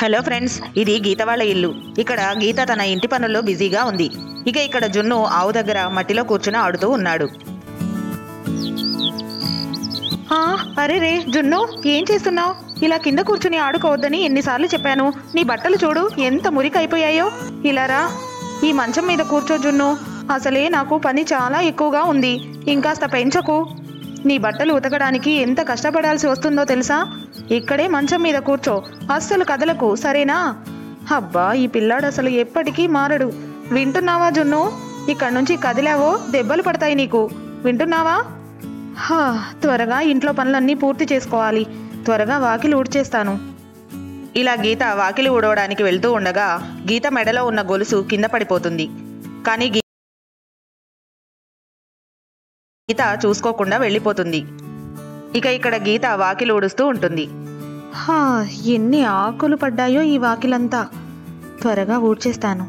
Hello friends, ఇది గీత వాళ్ళ ఇల్లు. ఇక్కడ గీత తన ఇంటి పనుల్లో బిజీగా ఉంది. ఇక ఇక్కడ జున్ను ఆవు దగ్గర మట్టిలో కూర్చుని ఆడుతూ ఉన్నాడు. అరే రే జున్ను, ఏం చేస్తున్నావు? ఇలా కింద కూర్చుని ఆడుకోవద్దని ఎన్నిసార్లు చెప్పాను. నీ బట్టలు చూడు ఎంత మురికైపోయాయో. ఇలా రా, ఈ మంచం మీద కూర్చో జున్ను. అసలే నాకు పని చాలా ఎక్కువగా ఉంది, ఇంకాస్త పెంచకు. నీ బట్టలు ఉతకడానికి ఎంత కష్టపడాల్సి వస్తుందో తెలుసా? ఇక్కడే మంచం మీద కూర్చో, అస్సలు కదలకు, సరేనా? అబ్బా, ఈ పిల్లాడు అసలు ఎప్పటికీ మారడు. వింటున్నావా జున్ను? ఇక్కడి నుంచి కదిలావో దెబ్బలు పడతాయి నీకు. వింటున్నావా? త్వరగా ఇంట్లో పనులన్నీ పూర్తి చేసుకోవాలి. త్వరగా వాకిలి ఊడ్చేస్తాను. ఇలా గీత వాకిలి ఊడవడానికి వెళ్తూ ఉండగా గీత మెడలో ఉన్న గొలుసు కింద పడిపోతుంది. కానీ గీత చూసుకోకుండా వెళ్ళిపోతుంది. ఇక ఇక్కడ గీత వాకిలి ఊడుస్తూ ఉంటుంది. ఎన్ని ఆకులు పడ్డాయో ఈ వాకిలంతా. త్వరగా ఊడ్చేస్తాను.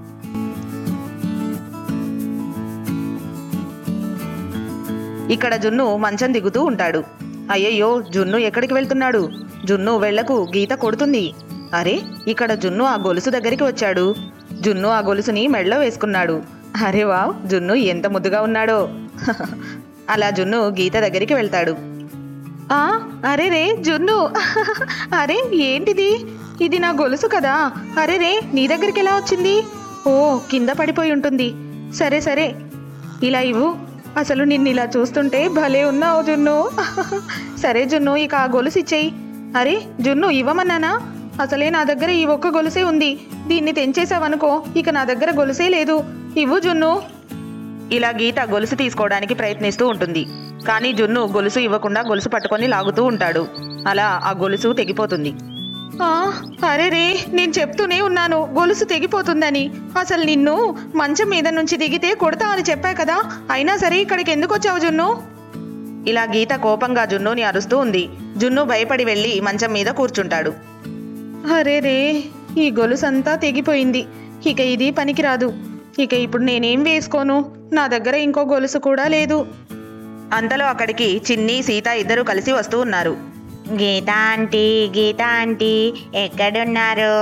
ఇక్కడ జున్ను మంచం దిగుతూ ఉంటాడు. అయ్యయ్యో, జున్ను ఎక్కడికి వెళ్తున్నాడు? జున్ను వెళ్ళకు, గీత కొడుతుంది. అరే, ఇక్కడ జున్ను ఆ గొలుసు దగ్గరికి వచ్చాడు. జున్ను ఆ గొలుసుని మెడలో వేసుకున్నాడు. అరే వావ్, జున్ను ఎంత ముద్దుగా ఉన్నాడో. అలా జున్ను గీత దగ్గరికి వెళ్తాడు. అరే రే జున్ను, అరే ఏంటిది? ఇది నా గొలుసు కదా. అరే రే, నీ దగ్గరికి ఎలా వచ్చింది? ఓ, కింద పడిపోయి ఉంటుంది. సరే సరే, ఇలా ఇవ్వు. అసలు నిన్ను ఇలా చూస్తుంటే భలే ఉన్నావు జున్ను. సరే జున్ను, ఇక ఆ గొలుసు ఇచ్చేయి. అరే జున్ను, ఇవ్వమన్నానా? అసలే నా దగ్గర ఈ ఒక్క గొలుసే ఉంది. దీన్ని తెంచేసావనుకో, ఇక నా దగ్గర గొలుసే లేదు. ఇవ్వు జున్ను. ఇలా గీత గొలుసు తీసుకోవడానికి ప్రయత్నిస్తూ ఉంటుంది. కానీ జున్ను గొలుసు ఇవ్వకుండా గొలుసు పట్టుకొని లాగుతూ ఉంటాడు. అలా ఆ గొలుసు తెగిపోతుంది. అరే రే, నేను చెప్తూనే ఉన్నాను గొలుసు తెగిపోతుందని. అసలు నిన్ను మంచం మీద నుంచి దిగితే కొడతా అని చెప్పా కదా. అయినా సరే ఇక్కడికి ఎందుకు వచ్చావు జున్ను? ఇలా గీత కోపంగా జున్నుని అరుస్తూ ఉంది. జున్ను భయపడి వెళ్ళి మంచం మీద కూర్చుంటాడు. అరే రే, ఈ గొలుసు అంతా తెగిపోయింది. ఇక ఇది పనికిరాదు. ఇక ఇప్పుడు నేనేం వేసుకోను? నా దగ్గర ఇంకో గొలుసు కూడా లేదు. అంతలో అక్కడికి చిన్ని, సీత ఇద్దరు కలిసి వస్తూ ఉన్నారు. గీతా ఆంటీ, గీతా ఆంటీ ఎక్కడున్నారు?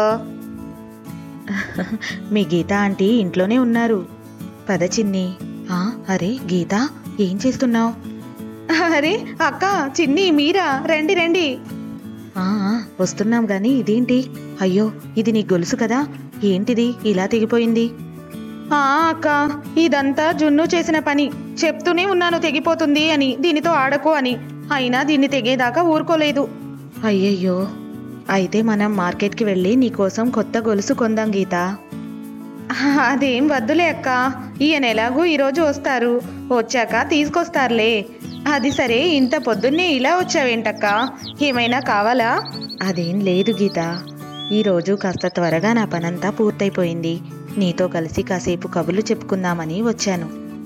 మీ గీతా ఆంటీ ఇంట్లోనే ఉన్నారు. పద చిన్ని. అరే గీత, ఏం చేస్తున్నావు? అరే అక్క, చిన్ని, మీరా? రండి రండి. వస్తున్నాం గాని ఇదేంటి? అయ్యో, ఇది నీ గొలుసు కదా. ఏంటిది ఇలా తెగిపోయింది? అక్క, ఇదంతా జున్ను చేసిన పని. చెప్తూనే ఉన్నాను తెగిపోతుంది అని, దీనితో ఆడకు అని. అయినా దీన్ని తెగేదాకా ఊరుకోలేదు. అయ్యయ్యో, అయితే మనం మార్కెట్కి వెళ్ళి నీకోసం కొత్త గొలుసు కొందాం గీత. అదేం వద్దులే అక్క, ఈయన ఎలాగూ ఈరోజు వస్తారు, వచ్చాక తీసుకొస్తారులే. అది సరే, ఇంత పొద్దున్నే ఇలా వచ్చావేంటక్క? ఏమైనా కావాలా? అదేం లేదు గీత, ఈరోజు కాస్త త్వరగా నా పనంతా పూర్తయిపోయింది. నీతో కలిసి కాసేపు కబుర్లు చెప్పుకుందామని వచ్చాను.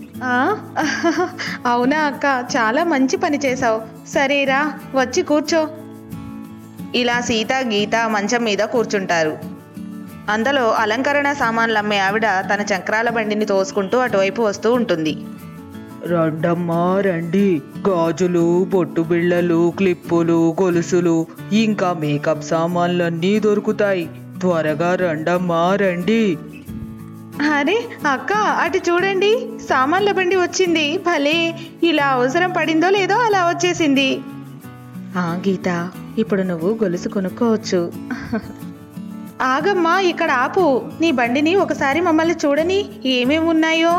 అవునా అక్క, చాలా మంచి పని చేశావు. సరేరా, వచ్చి కూర్చో. ఇలా సీత, గీత మంచం మీద కూర్చుంటారు. అందులో అలంకరణ సామాన్లు అమ్మే ఆవిడ తన చక్రాల బండిని తోసుకుంటూ అటువైపు వస్తూ ఉంటుంది. రండమ్మా రండి, గాజులు, బొట్టు బిళ్ళలు, క్లిప్పులు, గొలుసులు, ఇంకా మేకప్ సామాన్లన్నీ దొరుకుతాయి. త్వరగా రండమ్మా రండి. అరే అక్క, అటు చూడండి, సామాన్ల బండి వచ్చింది. భలే, ఇలా అవసరం పడిందో లేదో అలా వచ్చేసింది. గీత, ఇప్పుడు నువ్వు గొలుసు కొనుక్కోవచ్చు. ఆగమ్మా, ఇక్కడ ఆపు. నీ బండిని ఒకసారి మమ్మల్ని చూడని, ఏమేమి ఉన్నాయో.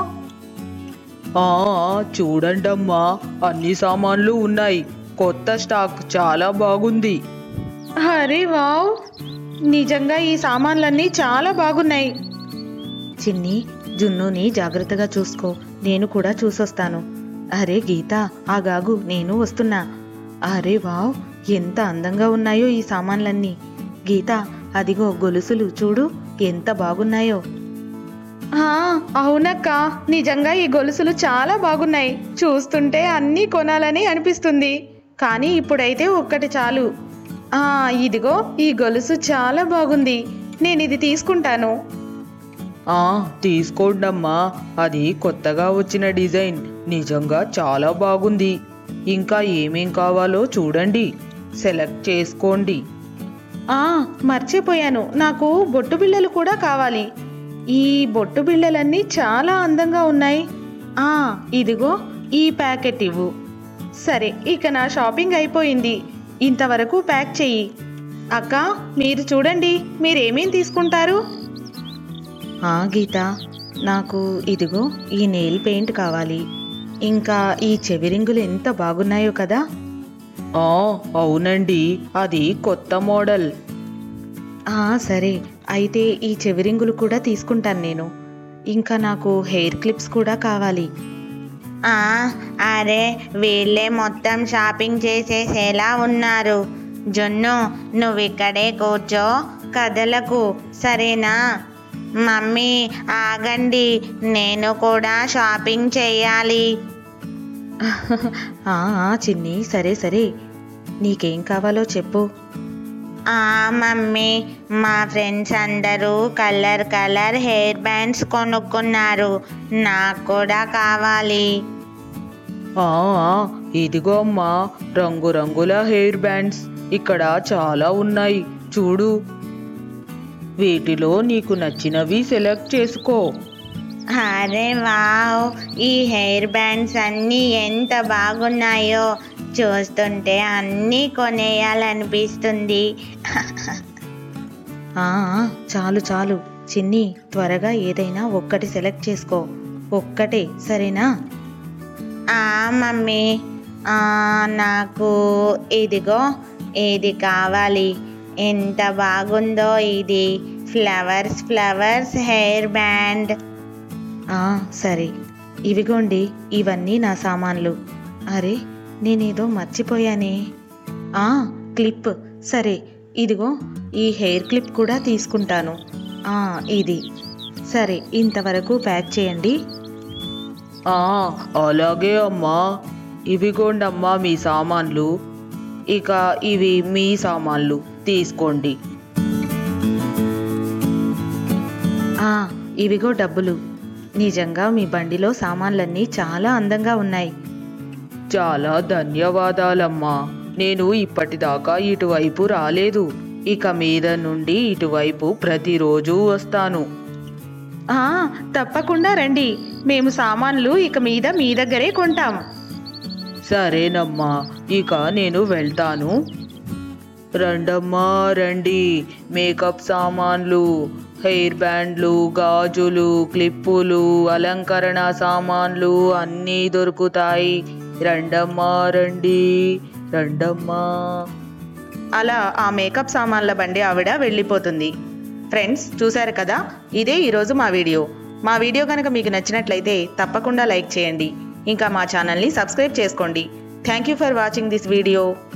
చూడండమ్మా, అన్ని సామాన్లు ఉన్నాయి. కొత్త స్టాక్ చాలా బాగుంది. అరే వావ్, నిజంగా ఈ సామాన్లన్నీ చాలా బాగున్నాయి. చిన్ని, జున్నుని జాగ్రత్తగా చూసుకో, నేను కూడా చూసొస్తాను. అరే గీత, ఆగాగు, నేను వస్తున్నా. అరే వావ్, ఎంత అందంగా ఉన్నాయో ఈ సామాన్లన్నీ. గీత, అదిగో గొలుసులు చూడు, ఎంత బాగున్నాయో. అవునక్క, నిజంగా ఈ గొలుసులు చాలా బాగున్నాయి. చూస్తుంటే అన్నీ కొనాలని అనిపిస్తుంది. కానీ ఇప్పుడైతే ఒక్కటి చాలు. ఇదిగో ఈ గొలుసు చాలా బాగుంది, నేను ఇది తీసుకుంటాను. తీసుకోండమ్మా, అది కొత్తగా వచ్చిన డిజైన్, నిజంగా చాలా బాగుంది. ఇంకా ఏమేం కావాలో చూడండి, సెలెక్ట్ చేసుకోండి. మర్చిపోయాను, నాకు బొట్టు బిళ్ళలు కూడా కావాలి. ఈ బొట్టు బిళ్ళలన్నీ చాలా అందంగా ఉన్నాయి. ఇదిగో ఈ ప్యాకెట్ ఇవ్వు. సరే, ఇక నా షాపింగ్ అయిపోయింది. ఇంతవరకు ప్యాక్ చెయ్యి. అక్క, మీరు చూడండి, మీరేమేం తీసుకుంటారు? గీత, నాకు ఇదిగో ఈ నెయిల్ పెయింట్ కావాలి. ఇంకా ఈ చెవిరింగులు ఎంత బాగున్నాయో కదా. అవునండి, అది కొత్త మోడల్. సరే, అయితే ఈ చెవిరింగులు కూడా తీసుకుంటాను నేను. ఇంకా నాకు హెయిర్ క్లిప్స్ కూడా కావాలి. అరే, వీళ్ళే మొత్తం షాపింగ్ చేసేసేలా ఉన్నారు. జున్ను, నువ్వు ఇక్కడే కూర్చో, కదలకు, సరేనా? మమ్మీ ఆగండి, నేను కూడా షాపింగ్ చేయాలి. చిన్ని, సరే సరే, నీకేం కావాలో చెప్పు. మమ్మీ, మా ఫ్రెండ్స్ అందరూ కలర్ కలర్ హెయిర్ బ్యాండ్స్ కొనుక్కున్నారు, నాకు కూడా కావాలి. ఇదిగో అమ్మా, రంగురంగుల హెయిర్ బ్యాండ్స్ ఇక్కడ చాలా ఉన్నాయి, చూడు. వీటిలో నీకు నచ్చినవి సెలెక్ట్ చేసుకో. అరే వావ్, ఈ హెయిర్ బ్యాండ్స్ అన్నీ ఎంత బాగున్నాయో, చూస్తుంటే అన్నీ కొనేయాలనిపిస్తుంది. చాలు చాలు చిన్ని, త్వరగా ఏదైనా ఒక్కటి సెలెక్ట్ చేసుకో. ఒక్కటే, సరేనా? మమ్మీ, నాకు ఇదిగో ఇది కావాలి. ఎంత బాగుందో ఇది, ఫ్లవర్స్ ఫ్లవర్స్ హెయిర్ బ్యాండ్. సరే, ఇవిగోండి, ఇవన్నీ నా సామాన్లు. అరే, నేనేదో మర్చిపోయానే. క్లిప్. సరే, ఇదిగో ఈ హెయిర్ క్లిప్ కూడా తీసుకుంటాను. ఇది సరే, ఇంతవరకు ప్యాక్ చేయండి. అలాగే అమ్మా. ఇవిగోండమ్మా మీ సామాన్లు. ఇక ఇవి మీ సామాన్లు, తీసుకోండి. ఇవిగో డబ్బులు. నిజంగా మీ బండిలో సామాన్లన్నీ చాలా అందంగా ఉన్నాయి. చాలా ధన్యవాదాలమ్మా. నేను ఇప్పటిదాకా ఇటువైపు రాలేదు. ఇక మీద నుండి ఇటువైపు ప్రతిరోజు వస్తాను. తప్పకుండా రండి. మేము సామాన్లు ఇక మీద మీ దగ్గరే కొంటాం. సరేనమ్మా, ఇక నేను వెళ్తాను. రండమ్మా రండి, మేకప్ సామాన్లు, హెయిర్ బ్యాండ్లు, గాజులు, క్లిప్పులు, అలంకరణ సామాన్లు అన్నీ దొరుకుతాయి. రండమ్మా రండి, రండమ్మా. అలా ఆ మేకప్ సామాన్ల బండి ఆవిడ వెళ్ళిపోతుంది. ఫ్రెండ్స్, చూశారు కదా, ఇదే ఈరోజు మా వీడియో. మా వీడియో కనుక మీకు నచ్చినట్లయితే తప్పకుండా లైక్ చేయండి. ఇంకా మా ఛానల్ని సబ్స్క్రైబ్ చేసుకోండి. Thank you for watching this video.